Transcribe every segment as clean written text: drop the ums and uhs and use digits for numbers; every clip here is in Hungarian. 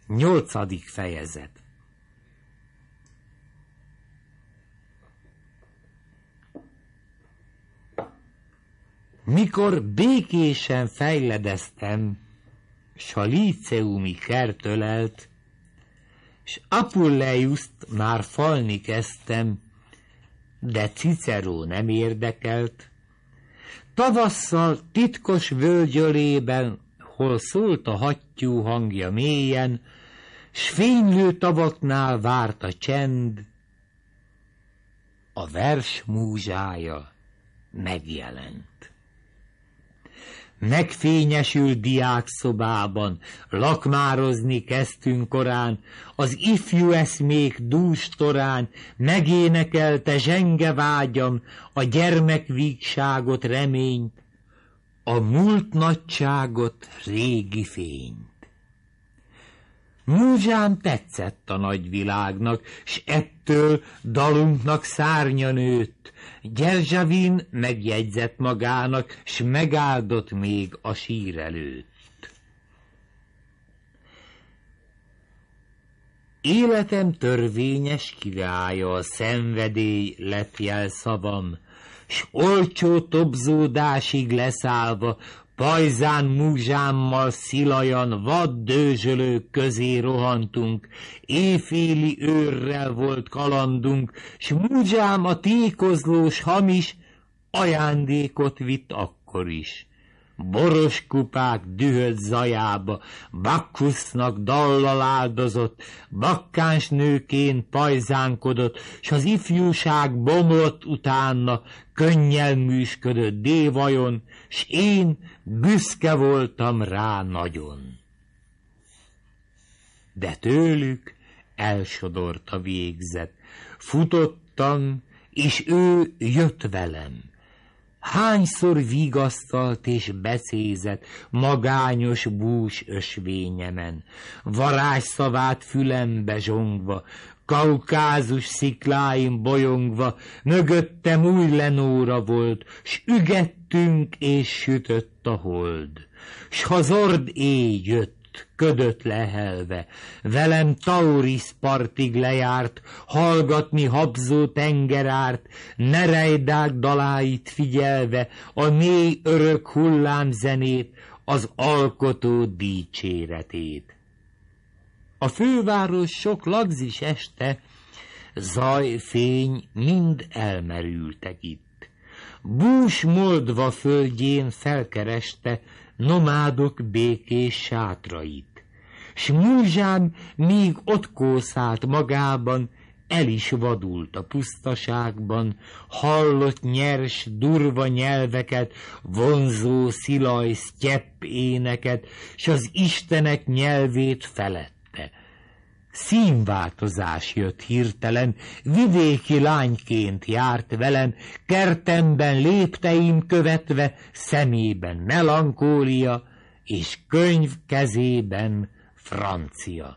8. fejezet. Mikor békésen fejledeztem, s a líceumi kert ölelt, s Apulleiuszt már falni kezdtem, de Cicero nem érdekelt. Tavasszal titkos völgyölében, hol szólt a hattyú hangja mélyen, s fénylő tavaknál várt a csend, a vers múzsája megjelent. Megfényesült diákszobában, lakmározni kezdtünk korán, az ifjú eszmék dús torán megénekelte zsenge vágyam a gyermekvígságot, reményt, a múlt nagyságot, régi fényt. Múzsám tetszett a nagyvilágnak, s ettől dalunknak szárnya nőtt. Dzerzhavin megjegyzett magának, s megáldott még a sír előtt. Életem törvényes királya, a szenvedély lett jelszavam, s olcsó tobzódásig leszállva, pajzán múzsámmal szilajan vad dőzsölők közé rohantunk, éjféli őrrel volt kalandunk, s múzsám a tékozlós hamis ajándékot vitt akkor is. Boros kupák dühött zajába, Bakkusznak dallal áldozott, bakkáns nőként pajzánkodott, s az ifjúság bomlott utána, könnyel műsködött dévajon, s én büszke voltam rá nagyon. De tőlük elsodort a végzet, futottam, és ő jött velem. Hányszor vigasztalt és becézett magányos bús ösvényemen, varázsszavát fülembe zsongva, Kaukázus szikláin bolyongva, mögöttem új Lenóra volt, s ügettünk és sütött a hold. S ha zord éj jött, ködött lehelve, velem Tauris partig lejárt, hallgatni habzó tengerárt, Nereidák daláit figyelve, a mély örök hullámzenét, az alkotó dicséretét. A főváros sok lagzis este, zaj, fény mind elmerültek itt. Bús Moldva földjén felkereste nomádok békés sátrait, s múzsám még ott kószált magában, el is vadult a pusztaságban, hallott nyers, durva nyelveket, vonzó szilaj sztyepp éneket, s az istenek nyelvét felette. Színváltozás jött hirtelen, vidéki lányként járt velem, kertemben lépteim követve, szemében melankólia, és könyv kezében francia.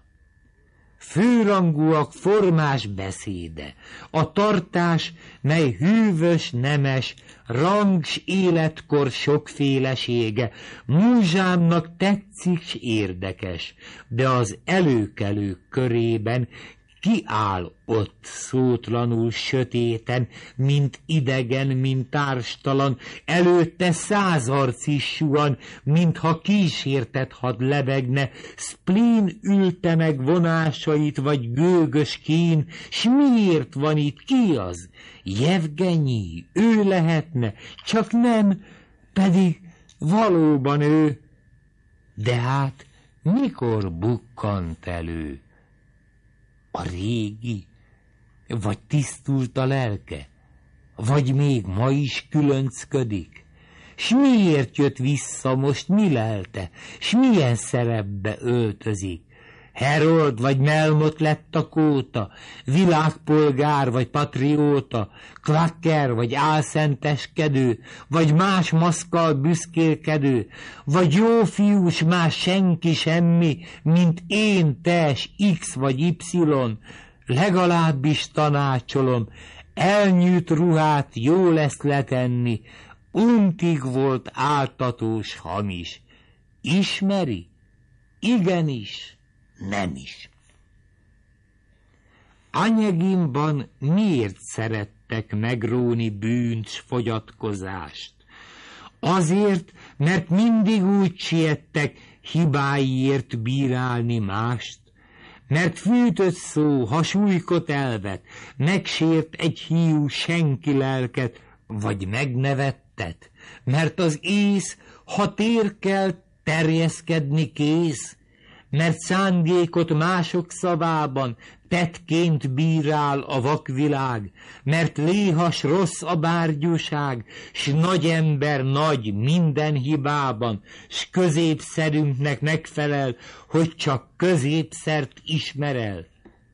Főrangúak formás beszéde, a tartás, mely hűvös, nemes, rang s életkor sokfélesége, múzsámnak tetszik s érdekes, de az előkelők körében kiáll ott szótlanul sötéten, mint idegen, mint társtalan, előtte 100 arc is suhan, mintha kísértett had lebegne, szplín ülte meg vonásait, vagy gőgös kín, s miért van itt, ki az? Jevgenyi, ő lehetne, csak nem, pedig valóban ő. De hát mikor bukkant elő? A régi, vagy tisztult a lelke, vagy még ma is különcködik? S miért jött vissza most, mi lelte, s milyen szerepbe öltözik? Herold vagy Melmot lett a kóta, világpolgár vagy patrióta, klakker vagy álszenteskedő, vagy más maszkkal büszkélkedő, vagy jó fiús, más senki semmi, mint én, te, X vagy Y, legalábbis tanácsolom, elnyűjt ruhát jó lesz letenni, untig volt áltatós hamis. Ismeri? Igenis. nem is. Anyegimban miért szerettek megróni bűnt s fogyatkozást? Azért, mert mindig úgy siettek hibáiért bírálni mást, mert fűtött szó, ha súlykot elvet, megsért egy hiú senki lelket, vagy megnevettet, mert az ész, ha tér kell, terjeszkedni kész, mert szándékot mások szavában tettként bírál a vakvilág, mert léhas rossz a bárgyúság, s nagy ember nagy minden hibában, s középszerünknek megfelel, hogy csak középszert ismer el.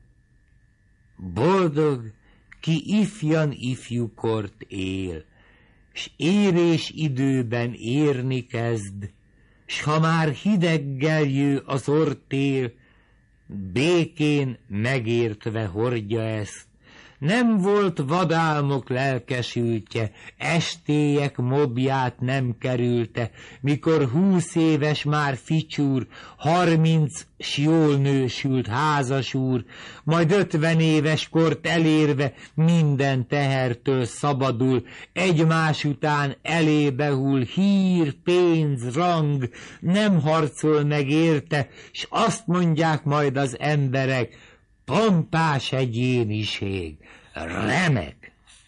Boldog, ki ifjan ifjúkort él, s érés időben érni kezd, s ha már hideggel jő az orrtél, békén megértve hordja ezt. Nem volt vadálmok lelkesültje, estélyek mobját nem kerülte, mikor 20 éves már ficsúr, 30 s jól nősült házasúr, majd 50 éves kort elérve minden tehertől szabadul, egymás után elébe hull hír, pénz, rang, nem harcol meg érte, s azt mondják majd az emberek, pompás egyéniség, remek.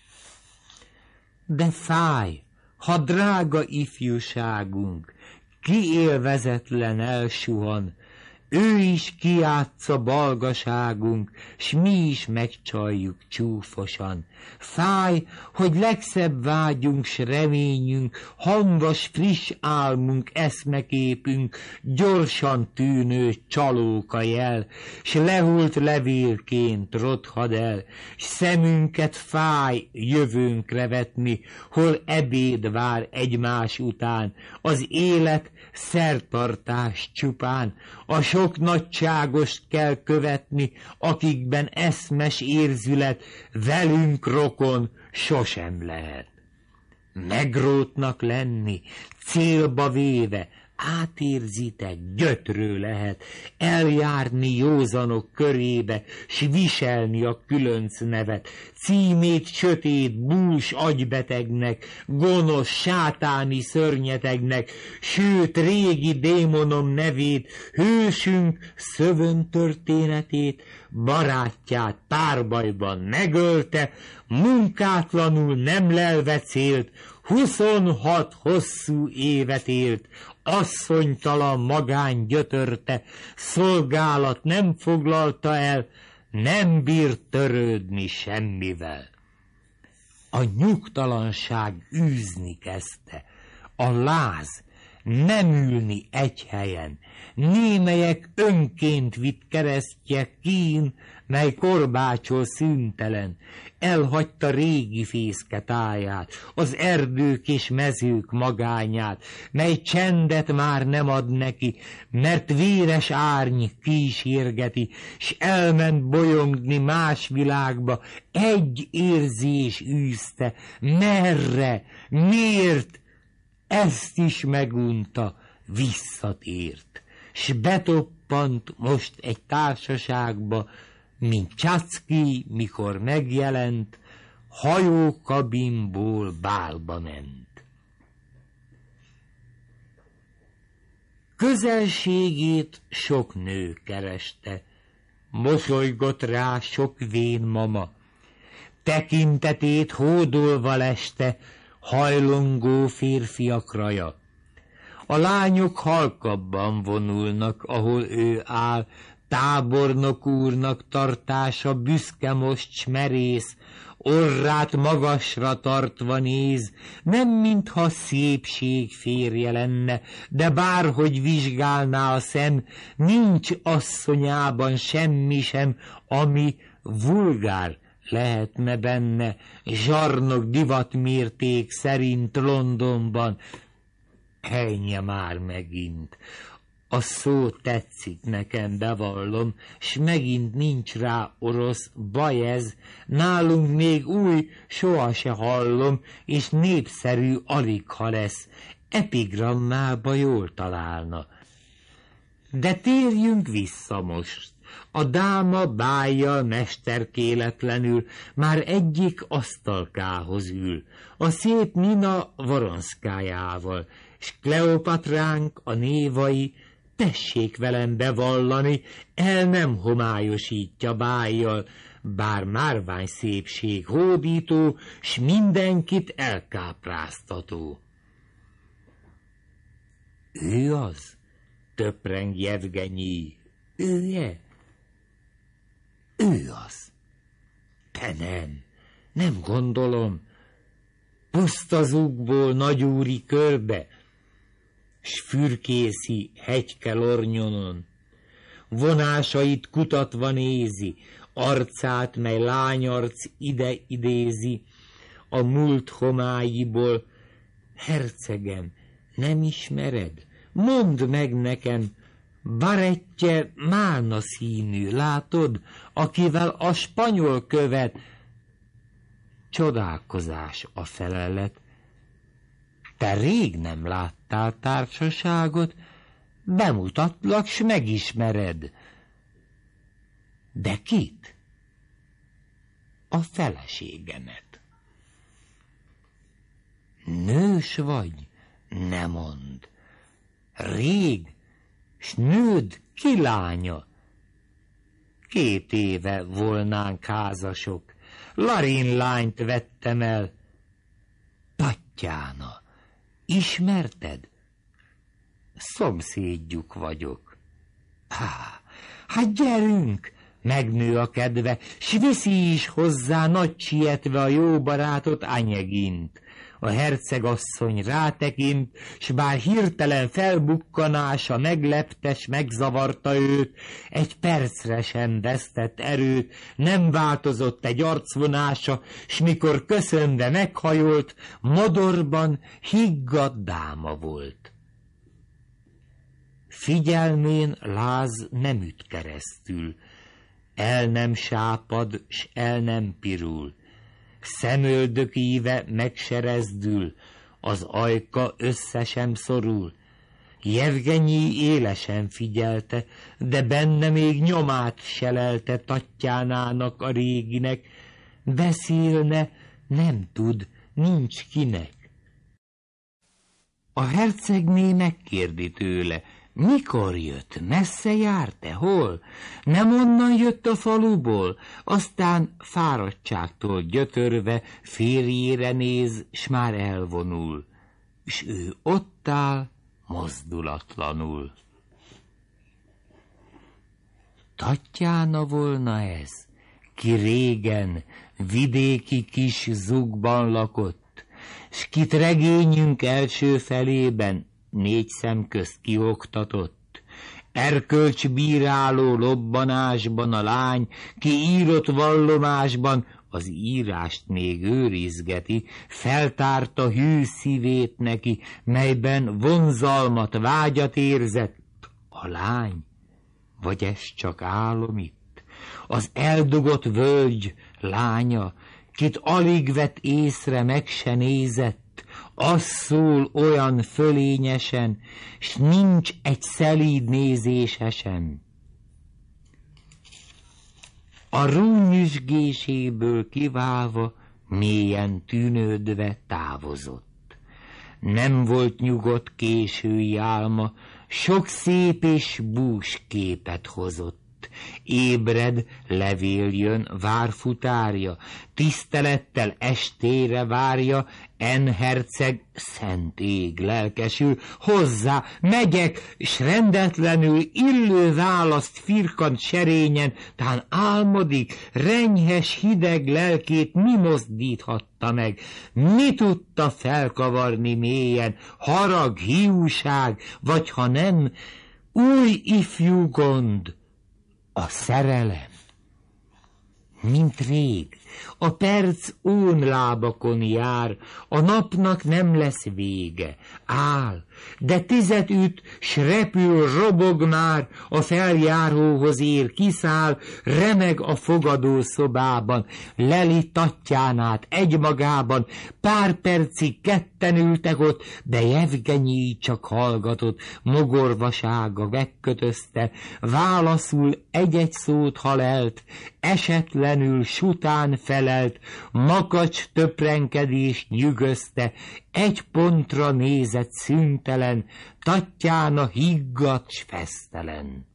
De fáj, ha drága ifjúságunk kiélvezetlen elsuhan, ő is kijátsza balgaságunk, s mi is megcsaljuk csúfosan. Fáj, hogy legszebb vágyunk s reményünk, hamvas friss álmunk, eszmeképünk, gyorsan tűnő csalóka jel, s lehult levélként rothad el, s szemünket fáj jövőnkre vetni, hol ebéd vár egymás után, az élet szertartás csupán, a sok nagyságost kell követni, akikben eszmes érzület velünk rokon sosem lehet. Megrótnak lenni, célba véve, átérzitek, gyötrő lehet, eljárni józanok körébe, s viselni a különc nevet, címét sötét, bús agybetegnek, gonosz, sátáni szörnyetegnek, sőt régi démonom nevét, hősünk szövön történetét, barátját párbajban megölte, munkátlanul nem lelve célt, 26 hosszú évet élt, asszonytalan magány gyötörte, szolgálat nem foglalta el, nem bírt törődni semmivel. A nyugtalanság űzni kezdte, a láz nem ülni egy helyen, némelyek önként vitt keresztje kín, mely korbácsol szüntelen, elhagyta régi fészke táját, az erdők és mezők magányát, mely csendet már nem ad neki, mert véres árny kísérgeti, s elment bolyongni más világba, egy érzés űzte, merre, miért, ezt is megunta, visszatért, s betoppant most egy társaságba, mint Csácki, mikor megjelent, hajókabinból bálba ment. Közelségét sok nő kereste, mosolygott rá sok vén mama, tekintetét hódolva leste hajlongó férfiak raja. A lányok halkabban vonulnak, ahol ő áll, tábornok úrnak tartása büszke most s merész, orrát magasra tartva néz, nem mintha szépség férje lenne, de bárhogy vizsgálná a szem, nincs asszonyában semmi sem, ami vulgár lehetne benne, zsarnok divatmérték szerint Londonban. Ejnye már megint! A szó tetszik nekem, bevallom, s megint nincs rá orosz, baj ez, nálunk még új, soha se hallom, és népszerű alig ha lesz, epigrammába jól találna. De térjünk vissza most. A dáma bájjal mesterkéletlenül már egyik asztalkához ül, a szép Nina Voronszkájával, s Kleopatránk a névai, tessék velem bevallani, el nem homályosítja bájjal, bár márvány szépség hódító, s mindenkit elkápráztató. Ő az? Töpreng Jevgenyi. Ője? Ő az. Te nem gondolom. Puszta zugból nagyúri körbe, s fürkészi hegyke lornyonon. Vonásait kutatva nézi, arcát, mely lányarc ide idézi, a múlt homályiból. Hercegem, nem ismered? Mondd meg nekem, barettje málna színű, látod, akivel a spanyol követ. Csodálkozás a felelet. Te rég nem láttál társaságot, bemutatlak, s megismered. De kit? A feleségemet. Nős vagy? Ne mondd. Rég, s nőd ki lánya? 2 éve volnánk házasok, Larin lányt vettem el. Tattyána, ismerted? Szomszédjuk vagyok. Hát gyerünk! Megnő a kedve, s viszi is hozzá nagy sietve a jó barátot Anyegint. A hercegasszony rátekint, s bár hirtelen felbukkanása megleptes, megzavarta őt, egy percre sem vesztett erőt, nem változott egy arcvonása, s mikor köszönve meghajolt, modorban higgadt dáma volt. Figyelmén láz nem üt keresztül, el nem sápad, s el nem pirul, szemöldök íve megserezdül, az ajka össze sem szorul. Jevgenyi élesen figyelte, de benne még nyomát selelte Tattyánának a réginek, beszélne, nem tud, nincs kinek. A hercegné megkérdi tőle, mikor jött, messze járt-e, hol? Nem onnan jött a faluból, aztán fáradtságtól gyötörve férjére néz, s már elvonul, s ő ott áll mozdulatlanul. Tattyána volna ez, ki régen vidéki kis zugban lakott, s kit regényünk első felében 4 szem közt kioktatott. Erkölcsbíráló lobbanásban a lány, ki írott vallomásban, az írást még őrizgeti, feltárta hű szívét neki, melyben vonzalmat, vágyat érzett. A lány, vagy ez csak álom itt? Az eldugott völgy lánya, kit alig vett észre, meg se nézett, az szól olyan fölényesen, s nincs egy szelíd nézése sem. A rúnyüzsgéséből kiválva, mélyen tűnődve távozott. Nem volt nyugodt késői álma, sok szép és bús képet hozott. Ébred, levél jön, vár futárja, tisztelettel estére várja, en herceg szent ég lelkesül, hozzá megyek, s rendetlenül illő választ firkant serényen, tán álmodik, renyhes hideg lelkét mi mozdíthatta meg, mi tudta felkavarni mélyen, harag, hiúság, vagy ha nem, új ifjú gond, a szerelem. Mint rég, a perc ón lábakon jár, a napnak nem lesz vége. Áll, de 10 üt, s repül, robog már, a feljáróhoz ér, kiszáll, remeg a fogadó szobában, leli Tatjánát egymagában, pár percig ketten ültek ott, de Jevgenyi csak hallgatott, mogorvasága megkötözte, válaszul egy-egy szót halelt, esetlenül sután felelt, makacs töprenkedés nyűgözte, egy pontra nézett szüntelen, Tatjána higgadt s fesztelen.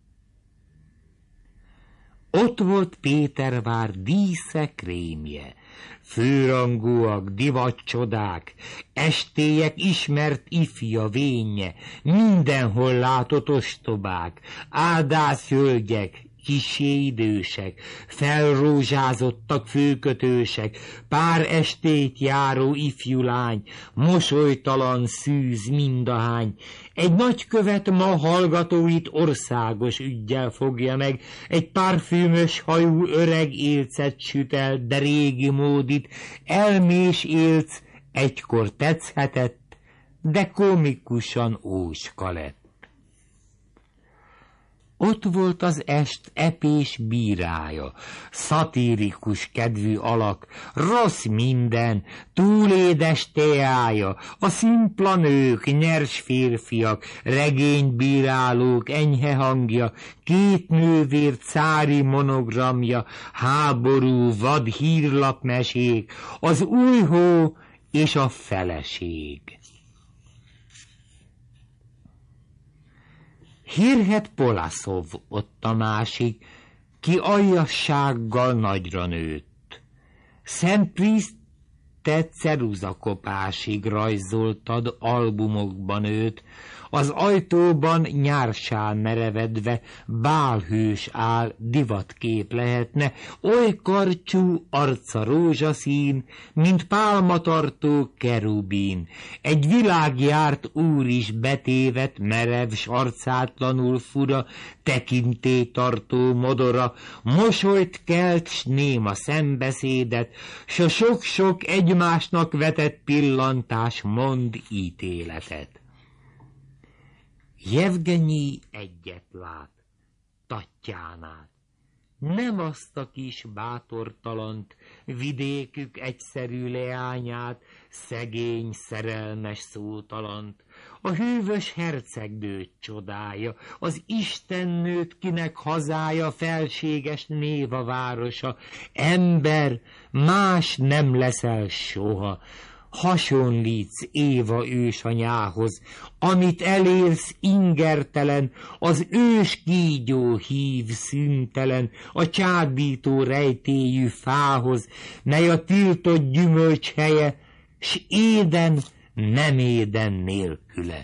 Ott volt Pétervár dísze, krémje, főrangúak, divatcsodák, estélyek ismert ifja vénye, mindenhol látott ostobák, áldászhölgyek, kissé idősek, felrózsázottak főkötősek, pár estét járó ifjú lány, mosolytalan szűz mindahány. Egy nagykövet ma hallgatóit országos üggyel fogja meg, egy parfümös hajú öreg élcet süt el, de régi módit, elmés élc egykor tetszhetett, de komikusan óska lett. Ott volt az est epés bírája, szatirikus kedvű alak, rossz minden, túlédes teája, a szimpla nők, nyers férfiak, regénybírálók, enyhe hangja, két nővér cári monogramja, háború, vad hírlapmesék, az új hó és a feleség. Hirhet Polaszov ott a másik, ki aljassággal nagyra nőtt. Szent Priszt ceruzakopásig rajzoltad albumokban őt, az ajtóban nyársán merevedve bálhős áll, divatkép lehetne, oly karcsú arca rózsaszín, mint pálmatartó kerubin. Egy világjárt úr is betévet, merev s arcátlanul fura, tekintélytartó modora, mosolyt kelt s néma szembeszédet, s a sok-sok egymásnak vetett pillantás mond ítéletet. Jevgenyi egyet lát, Tatjánát, nem azt a kis bátortalant, vidékük egyszerű leányát, szegény, szerelmes szótalant, a hűvös hercegnőt csodálja, az istennőt, kinek hazája, felséges néva városa, ember, más nem leszel soha, hasonlítsz Éva ősanyához, amit elérsz ingertelen, az ős kígyó hív szüntelen, a csábító rejtélyű fához, mely a tiltott gyümölcs helye, s éden nem éden nélküle.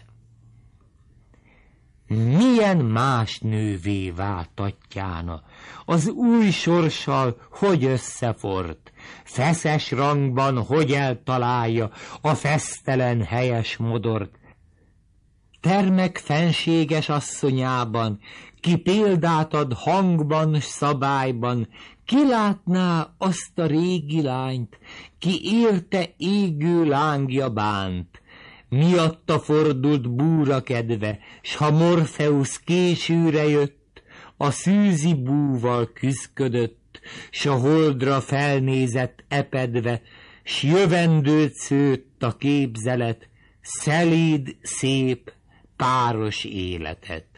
Milyen más nővé vált Tatjána, az új sorssal hogy összefort, feszes rangban hogy eltalálja a fesztelen helyes modort. Termek fenséges asszonyában, ki példát ad hangban s szabályban, ki látná azt a régi lányt, ki érte égő lángja bánt. Miatta fordult búra kedve, s ha Morfeusz későre jött, a szűzi búval küszködött, s a holdra felnézett epedve, s jövendőt szőtt a képzelet, szelíd, szép, páros életet.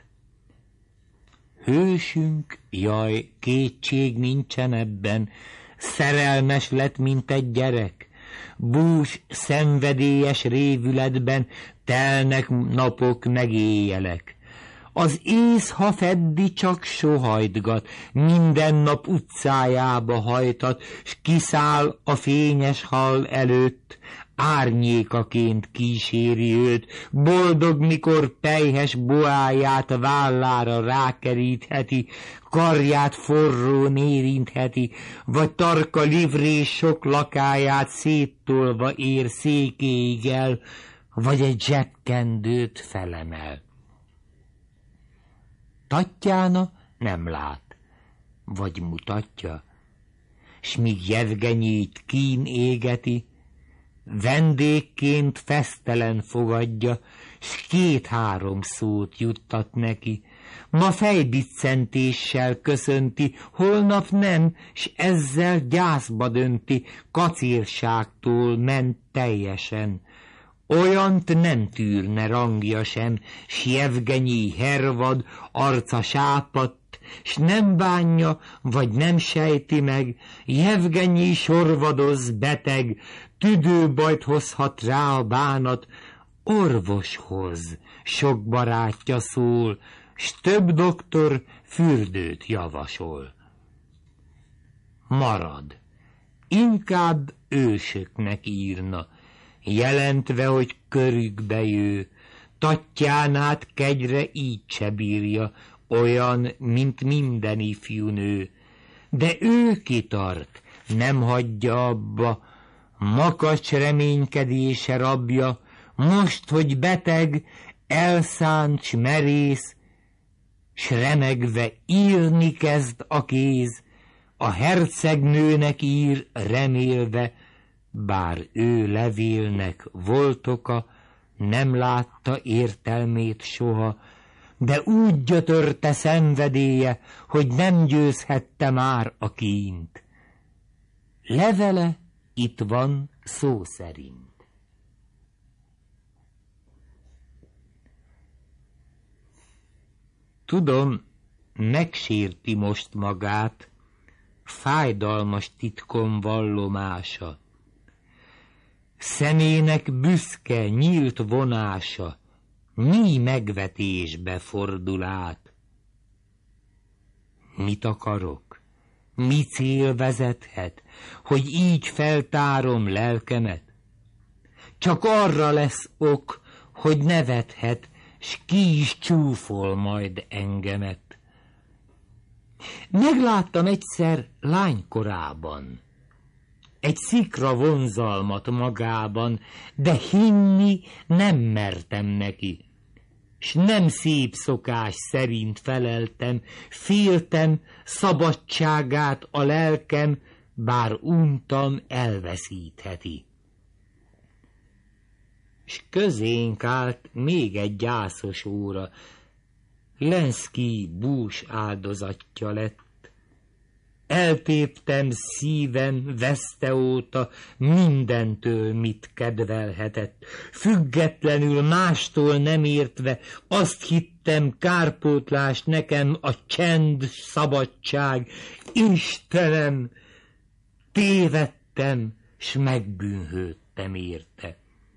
Hősünk, jaj, kétség nincsen ebben, szerelmes lett, mint egy gyerek, bús, szenvedélyes révületben telnek napok meg éjjelek. Az ész, ha feddi, csak sohajtgat, minden nap utcájába hajtat, s kiszáll a fényes hal előtt, árnyékaként kíséri őt, boldog, mikor pelyhes boáját vállára rákerítheti, karját forrón érintheti, vagy tarka livrés sok lakáját széttolva ér székéig el, vagy egy zsebkendőt felemel. Tatjána nem lát, vagy mutatja, s míg Jevgenyit kín égeti, vendégként fesztelen fogadja, s 2-3 szót juttat neki. Ma fejbiccentéssel köszönti, holnap nem, s ezzel gyászba dönti, kacérságtól ment teljesen. Olyant nem tűrne rangja sem, s Jevgenyi hervad, arca sápadt, s nem bánja, vagy nem sejti meg, Jevgenyi sorvadoz beteg, tüdőbajt hozhat rá a bánat, orvoshoz sok barátja szól, s több doktor fürdőt javasol. Marad, inkább ősöknek írna, jelentve, hogy körükbe jő, Tatjánát kegyre így se bírja, olyan, mint minden ifjú nő. De ő kitart, nem hagyja abba, makacs reménykedése rabja, most, hogy beteg, elszánt s merész, s remegve írni kezd a kéz, a hercegnőnek ír remélve, bár ő levélnek volt oka, nem látta értelmét soha, de úgy gyötörte szenvedélye, hogy nem győzhette már a kínt. Levele itt van szó szerint. Tudom, megsérti most magát, fájdalmas titkon vallomása. Szemének büszke, nyílt vonása, mi megvetésbe fordul át. Mit akarok? Mi cél vezethet, hogy így feltárom lelkemet? Csak arra lesz ok, hogy nevethet, s ki is csúfol majd engemet. Megláttam egyszer lánykorában egy szikra vonzalmat magában, de hinni nem mertem neki, s nem szép szokás szerint feleltem, féltem szabadságát a lelkem, bár untam elveszítheti. S közénk állt még egy gyászos óra, Lenszkij bús áldozatja lett. Eltéptem szívem veszte óta mindentől, mit kedvelhetett. Függetlenül mástól nem értve, azt hittem kárpótlás nekem a csend, szabadság. Istenem, tévedtem, s megbűnhődtem érte.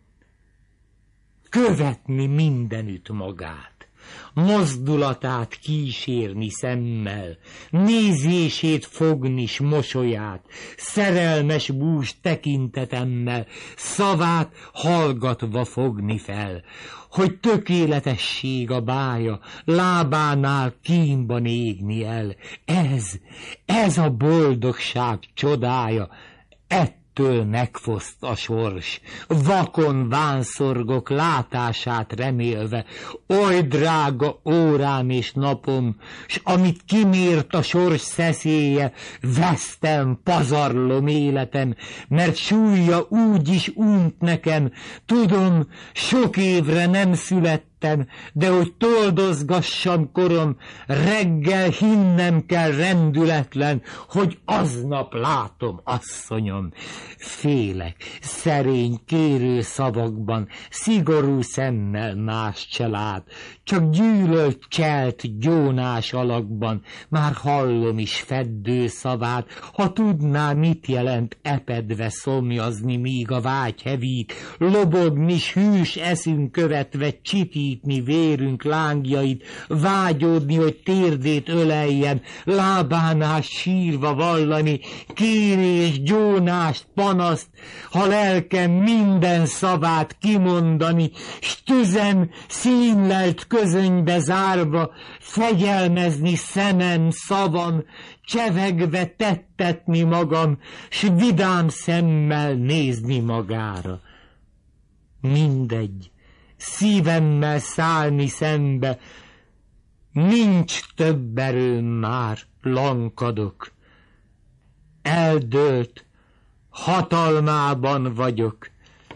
Követni mindenütt magát, mozdulatát kísérni szemmel, nézését fogni s mosolyát, szerelmes bús tekintetemmel, szavát hallgatva fogni fel, hogy tökéletesség a bája, lábánál kínban égni el. Ez a boldogság csodája, ettől megfoszt a sors, vakon vánszorgok látását remélve, oly drága órám és napom, s amit kimért a sors szeszélye, vesztem, pazarlom életem, mert súlya úgy is unt nekem, tudom, sok évre nem születtem, de hogy toldozgassam korom, reggel hinnem kell rendületlen, hogy aznap látom asszonyom. Félek, szerény, kérő szavakban, szigorú szemmel más család, csak gyűlölt cselt gyónás alakban, már hallom is feddő szavát, ha tudná, mit jelent epedve szomjazni, míg a vágy hevít, lobogni s hűs eszünk követve csitítni vérünk lángjait, vágyódni, hogy térdét öleljem, lábánál sírva vallani, kérés, gyónást, panaszt, ha lelkem minden szavát kimondani, s tüzem színlelt közönybe zárva, fegyelmezni szemem, szavam, csevegve tettetni magam, s vidám szemmel nézni magára. Mindegy, szívemmel szállni szembe, nincs több erőm már, lankadok. Eldőlt, hatalmában vagyok,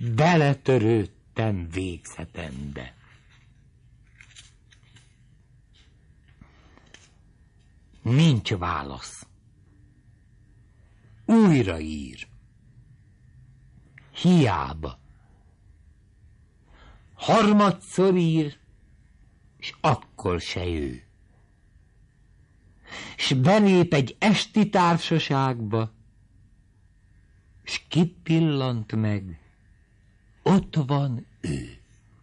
beletörődtem végzetembe. Nincs válasz. Újra ír. Hiába. Harmadszor ír, és akkor se ő. S belép egy esti társaságba, s kipillant meg, ott van ő.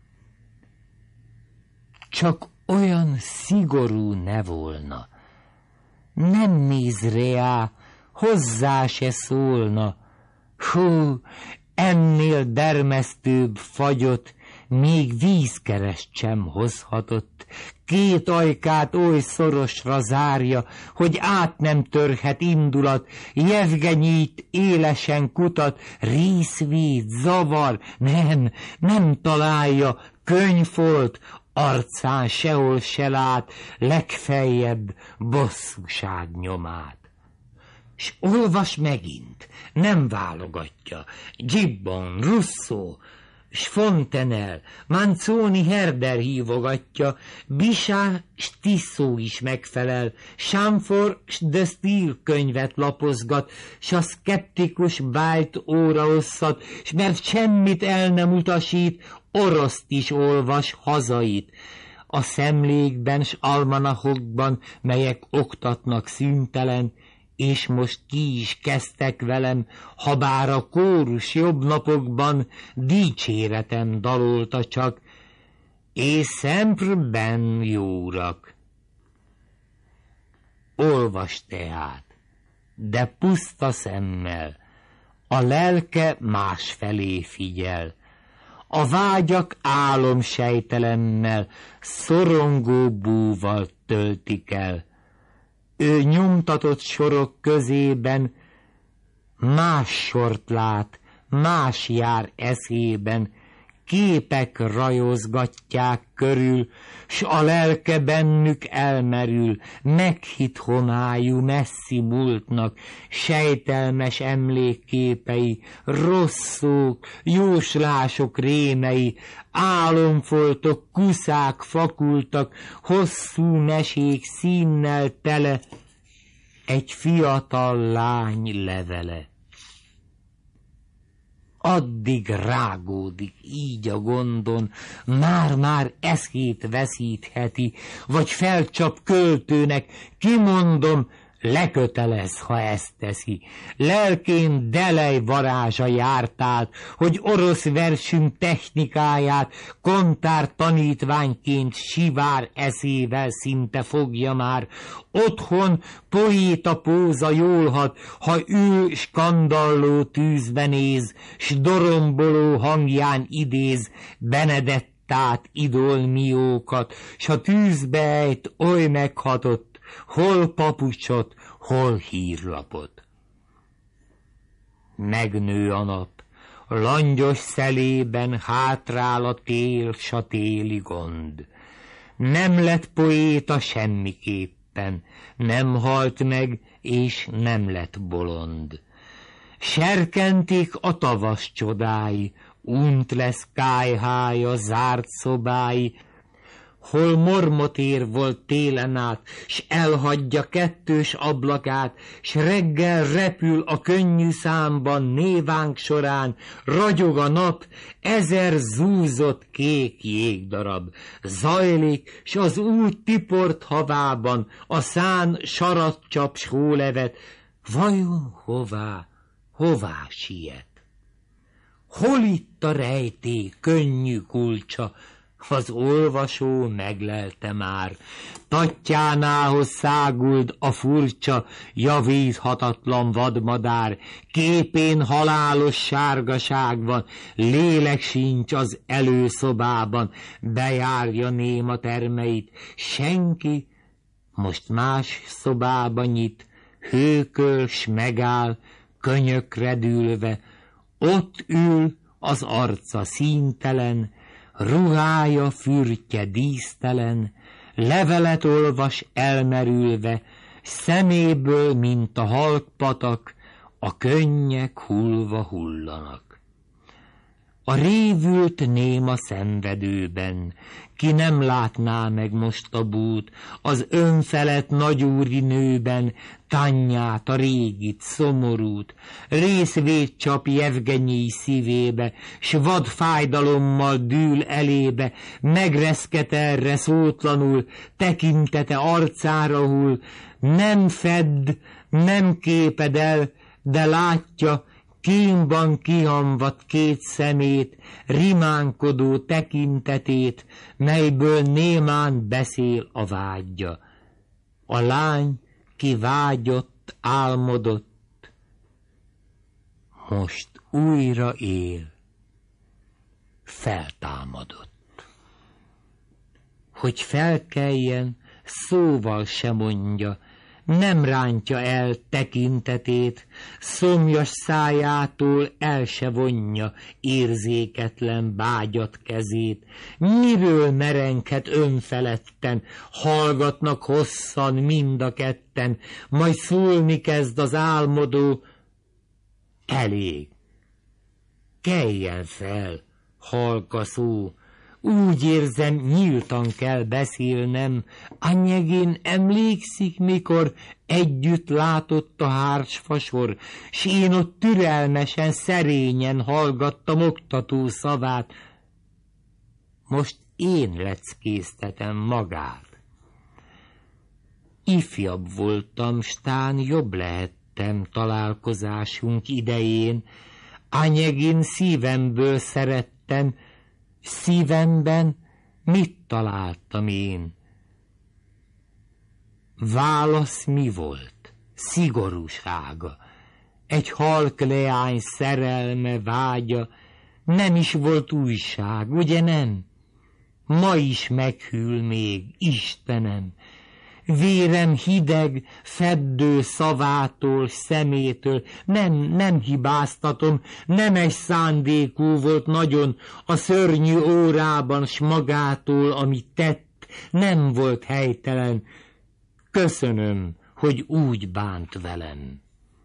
Csak olyan szigorú ne volna, nem néz reá, hozzá se szólna. Hú, ennél dermesztőbb fagyot még vízkerest sem hozhatott. Két ajkát oly szorosra zárja, hogy át nem törhet indulat, Jevgenyit élesen kutat, részvét, zavar, nem találja, könyvfolt, arcán sehol se lát, legfeljebb bosszúság nyomát. S olvas megint, nem válogatja, Gibbon, Rousseau, s Fontenelle, Manzoni, Herder hívogatja, Bichat s Tissot is megfelel, Chamfort s de Style könyvet lapozgat, s a szkeptikus bájt óraosszat, s mert semmit el nem utasít, oroszt is olvas, hazait. A szemlékben s almanachokban, melyek oktatnak szüntelen, és most ki is kezdtek velem, habár a kórus jobb napokban dicséretem dalolta csak, és sempre ben jórak. Olvas tehát, de puszta szemmel, a lelke másfelé figyel, a vágyak álomsejtelemmel, szorongó búval töltik el. Ő nyomtatott sorok közében más sort lát, más jár eszében, képek rajozgatják körül, s a lelke bennük elmerül, meghitt homályú messzi múltnak, sejtelmes emlékképei, rossz szók, jóslások rémei, álomfoltok, kuszák fakultak, hosszú mesék színnel tele, egy fiatal lány levele. Addig rágódik így a gondon, már-már eszét veszítheti, vagy felcsap költőnek, kimondom, lekötelez, ha ezt teszi. Lelkén delej varázsa járt át, hogy orosz versünk technikáját kontár tanítványként sivár eszével szinte fogja már. Otthon poéta póza jól hat, ha ül skandalló tűzbe néz, s doromboló hangján idéz Benedettát, idolmiókat, s a tűzbe ejt oly meghatott, hol papucsot, hol hírlapot. Megnő a nap, langyos szelében hátrál a tél, s a téli gond. Nem lett poéta semmiképpen, nem halt meg, és nem lett bolond. Serkentik a tavasz csodái, unt lesz kájhája, zárt szobái, hol mormotér volt télen át, s elhagyja kettős ablakát, s reggel repül a könnyű számban névánk során, ragyog a nap, 1000 zúzott kék jégdarab, zajlik, s az úgy tiport havában, a szán sarat csap s hólevet, vajon hová siet? Hol itt a rejtély könnyű kulcsa? Az olvasó meglelte már, Tatjánához száguld a furcsa, javíthatatlan vadmadár, képén halálos sárgaság van, lélek sincs az előszobában, bejárja néma termeit, senki most más szobába nyit, hőköl s megáll, könyökre dűlve, ott ül az arca színtelen, ruhája fürtje dísztelen, levelet olvas elmerülve, szeméből, mint a halk patak, a könnyek hullva hullanak. a révült néma szenvedőben. Ki nem látná meg most a bút, az önfelett nagyúri nőben, Tanyját, a régit, szomorút, részvét csap Jevgenyij szívébe, s vad fájdalommal dűl elébe, megreszket erre szótlanul, tekintete arcára hull, nem fedd, nem képed el, de látja, kínban kihamvadt két szemét, rimánkodó tekintetét, melyből némán beszél a vágya. A lány, ki vágyott, álmodott, most újra él, feltámadott. Hogy felkeljen, szóval se mondja, nem rántja el tekintetét, szomjas szájától el se vonja érzéketlen bágyat kezét. Miről merenked önfeledten, hallgatnak hosszan mind a ketten, majd szólni kezd az álmodó, elég, keljen fel, halka szó. Úgy érzem, nyíltan kell beszélnem. Anyegin emlékszik, mikor együtt látott a hársfasor, s én ott türelmesen, szerényen hallgattam oktató szavát. Most én leckéztetem magát. Ifjabb voltam, s tán jobb lehettem találkozásunk idején. Anyegin szívemből szerettem, szívemben mit találtam én? Válasz mi volt? Szigorúsága. Egy halk leány szerelme, vágya. Nem is volt újság, ugye nem? Ma is meghűl még, Istenem. Vérem hideg, feddő szavától, szemétől, nem hibáztatom, nemes szándékú volt nagyon a szörnyű órában, s magától, amit tett, nem volt helytelen. Köszönöm, hogy úgy bánt velem.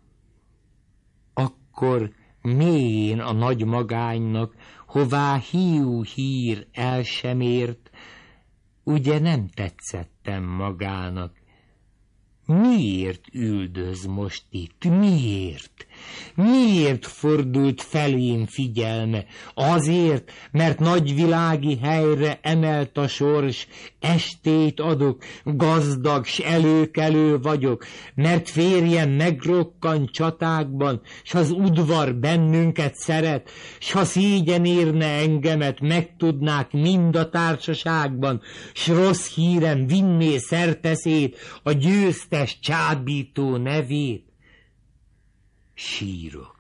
Akkor mélyén a nagy magánynak, hová hiú hír el sem ért, ugye nem tetszettem magának. Miért üldöz most itt? Miért? Miért fordult felém figyelme? Azért, mert nagyvilági helyre emelt a sors, estét adok, gazdag s előkelő vagyok, mert férjem megrokkan csatákban, s az udvar bennünket szeret, s ha szégyen érne engemet, megtudnák mind a társaságban, s rossz hírem vinné szerteszét, a győztes csábító nevét. Sírok.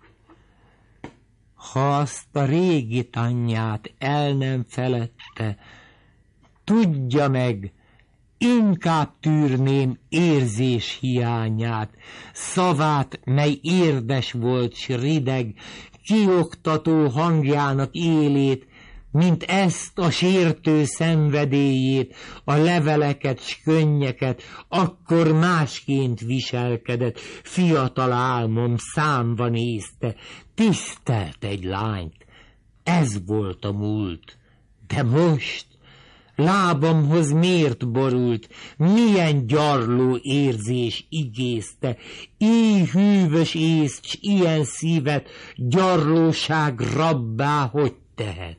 Ha azt a régi Tanyját el nem feledte, tudja meg, inkább tűrném érzés hiányát, szavát, mely érdes volt s rideg, kioktató hangjának élét, mint ezt a sértő szenvedélyét, a leveleket s könnyeket, akkor másként viselkedett, fiatal álmom számba nézte, tisztelt egy lányt, ez volt a múlt, de most lábamhoz miért borult, milyen gyarló érzés igézte, így hűvös észt s ilyen szívet gyarlóság rabbá hogy tehet?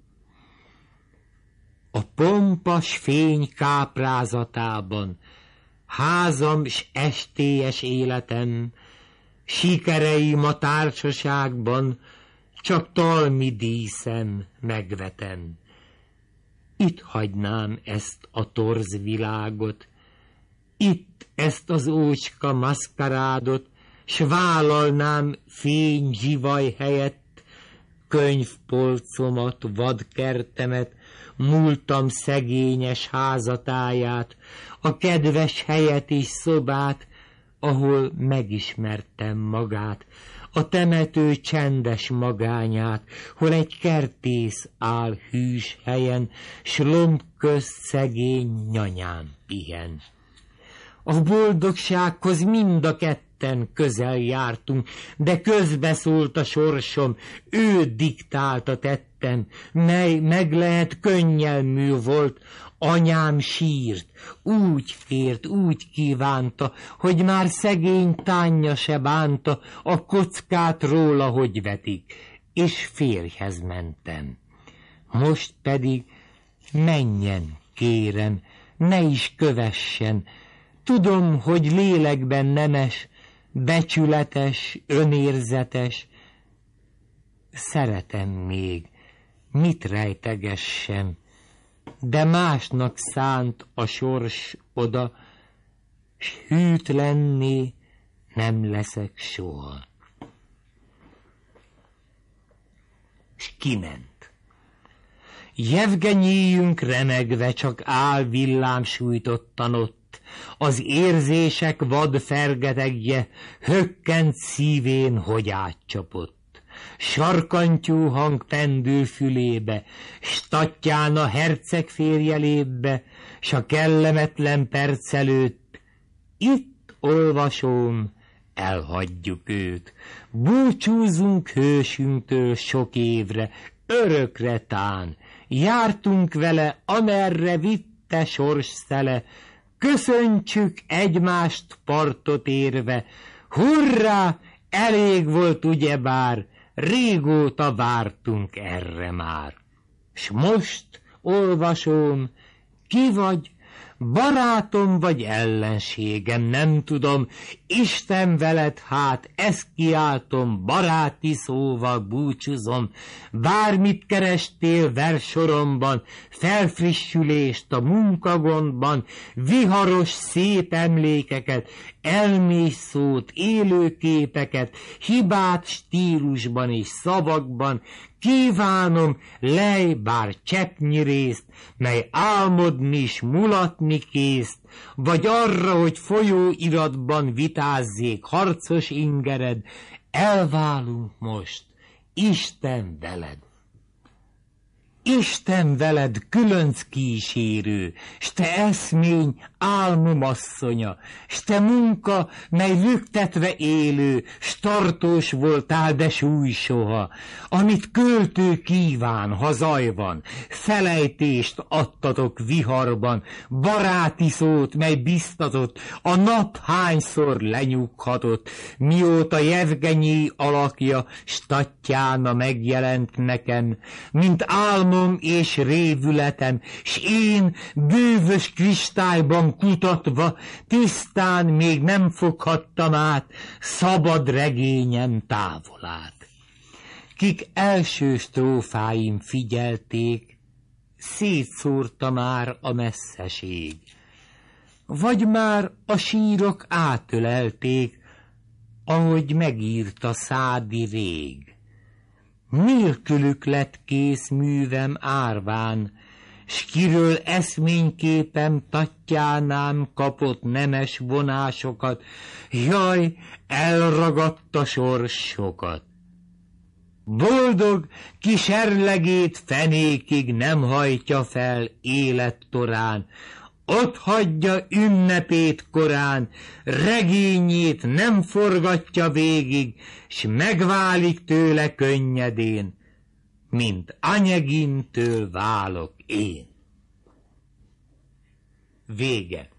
A pompas fény káprázatában, házam s estélyes életem, sikereim a társaságban, csak talmi díszem megvetem. Itt hagynám ezt a torz világot, itt ezt az ócska maszkarádot, s vállalnám fényzsivaj helyett könyvpolcomat, vadkertemet, múltam szegényes házatáját, a kedves helyet és szobát, ahol megismertem magát, a temető csendes magányát, hol egy kertész áll hűs helyen, s lomb közt szegény nyanyán pihen. A boldogsághoz mind a ketten ketten közel jártunk, de közbeszólt a sorsom, ő diktálta tettem, mely meg lehet könnyelmű volt. Anyám sírt, úgy kért, úgy kívánta, hogy már szegény tánja se bánta a kockát róla, hogy vetik, és férjhez mentem. Most pedig menjen, kérem, ne is kövessen. Tudom, hogy lélekben nemes, becsületes, önérzetes. Szeretem még, mit rejtegessem, de másnak szánt a sors oda, s hűtlenné nem leszek soha. S kiment. Jevgenyijünk remegve csak áll villámsújtottan ott, az érzések vad fergetegje hökkent szívén, hogy átcsapott. Sarkantyú hang pendül fülébe, s Tatjana herceg férjelébe, s a kellemetlen perc előtt itt olvasom, elhagyjuk őt. Búcsúzunk hősünktől sok évre, örökre tán, jártunk vele, amerre vitte sors szele, köszöntsük egymást partot érve, hurrá, elég volt ugyebár, régóta vártunk erre már. S most olvasom, ki vagy, barátom vagy ellenségem, nem tudom, Isten veled, hát ezt kiáltom, baráti szóval búcsúzom, bármit kerestél versoromban, felfrissülést a munkagondban, viharos szép emlékeket, elmés szót, élő képeket, hibát stílusban és szavakban, kívánom, lej bár cseppnyi részt, mely álmodni s mulatni készt, vagy arra, hogy folyóiratban vitázzék harcos ingered, elválunk most, Isten veled. Isten veled, különc kísérő, s te eszmény, álmom asszonya, s te munka, mely lüktetve élő, s tartós voltál, de súly soha, amit költő kíván, ha zaj van, felejtést adtatok viharban, baráti szót, mely biztatott, a nap hányszor lenyughatott, mióta Jevgenyi alakja, s Tatjana megjelent nekem, mint álmom és révületem, s én bűvös kristályban kutatva, tisztán még nem foghattam át szabad regényem távolát. Kik első strófáim figyelték, szétszórta már a messzeség, vagy már a sírok átölelték, ahogy megírta Szádi rég. Nélkülük lett kész művem árván, s kiről eszményképem Tatjánám kapott nemes vonásokat, jaj, elragadta sorsokat. Boldog, ki serlegét fenékig nem hajtja fel élettorán, ott hagyja ünnepét korán, regényét nem forgatja végig, s megválik tőle könnyedén, mint Anyegintől válok én. Vége.